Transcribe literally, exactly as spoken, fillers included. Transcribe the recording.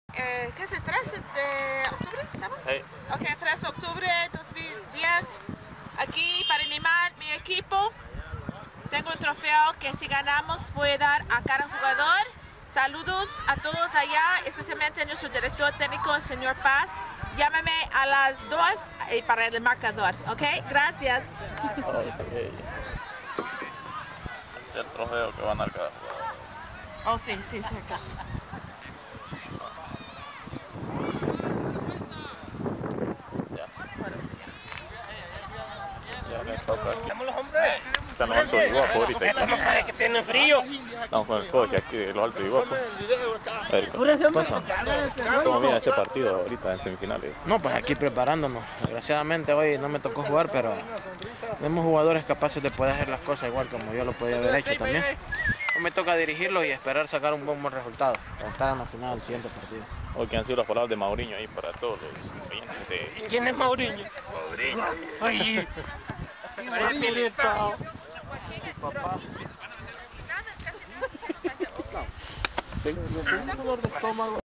Eh, ¿Qué es el tres de octubre? ¿Sabes? Sí. Ok, tres de octubre de dos mil diez. Aquí para animar mi equipo. Tengo un trofeo que si ganamos voy a dar a cada jugador. Saludos a todos allá, especialmente a nuestro director técnico, el señor Paz. Llámame a las dos para el marcador, ¿ok? Gracias. Okay. El trofeo que van a dar cada jugador. Oh, sí, sí, sí, acá. Ya. Ahora sí. Ya le toca aquí. Vamos los hombres. Están los altos de Iguapo ahorita. Estamos para que tienen frío. Estamos con el coach aquí de los altos de Iguapo. Erika, ¿Qué pasa? ¿cómo viene este partido ahorita en semifinales? No, pues aquí preparándonos. Desgraciadamente hoy no me tocó jugar, pero tenemos jugadores capaces de poder hacer las cosas igual como yo lo podía haber hecho también. Hoy me toca dirigirlos y esperar sacar un buen, buen resultado para estar en la final del siguiente partido. Hoy que han sido las palabras de Mauriño ahí para todos los oyentes de... ¿Quién es Mauriño? Mauriño. Oye. Parece libertado. Papá. Tengo un dolor de estómago.